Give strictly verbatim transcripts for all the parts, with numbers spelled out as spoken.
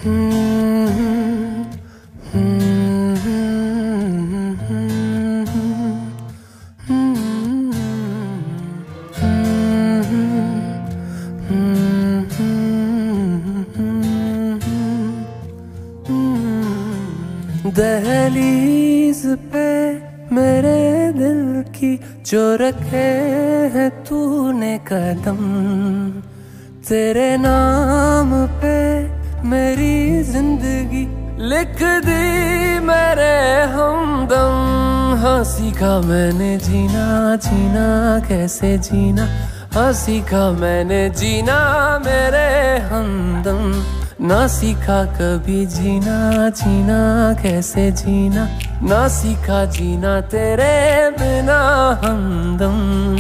दहलीज पे मेरे दिल की जो रखे है तूने कदम, तेरे नाम पे मेरी जिंदगी लिख दी मेरे हमदम। हाँ सीखा मैंने जीना जीना कैसे जीना, हाँ सीखा मैंने जीना मेरे हमदम। ना सीखा कभी जीना जीना कैसे जीना, ना सीखा जीना तेरे बिना हमदम।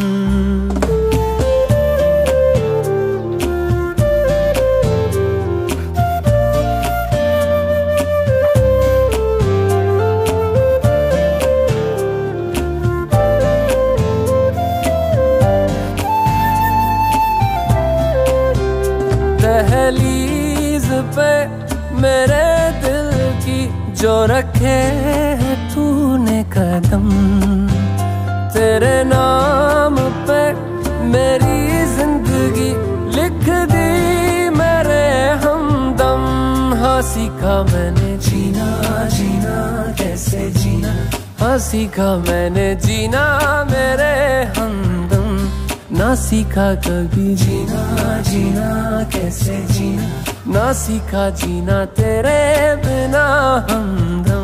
दहलीज पे मेरे दिल की जो रखे है तूने कदम, तेरे नाम पे मेरी जिंदगी लिख दी मेरे हमदम। हाँ सीखा मैंने जीना जीना कैसे जीना, हाँ सीखा मैंने जीना मेरे हमदम। ना सीखा कभी जीना जीना कैसे जीना, ना सीखा जीना तेरे बिना हमदम।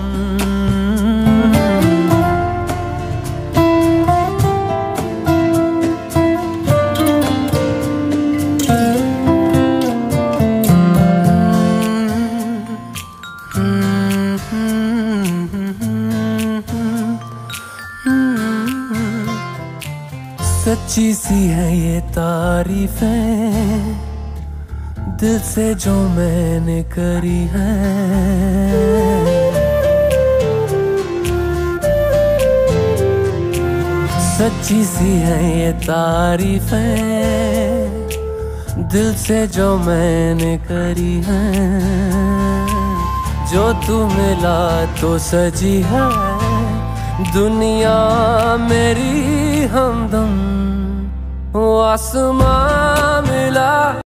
सच्ची सी है ये तारीफें दिल से जो मैंने करी है, सच्ची सी है ये तारीफें दिल से जो मैंने करी है। जो तू मिला तो सजी है दुनिया मेरी हमदम, वो आसमां मिला।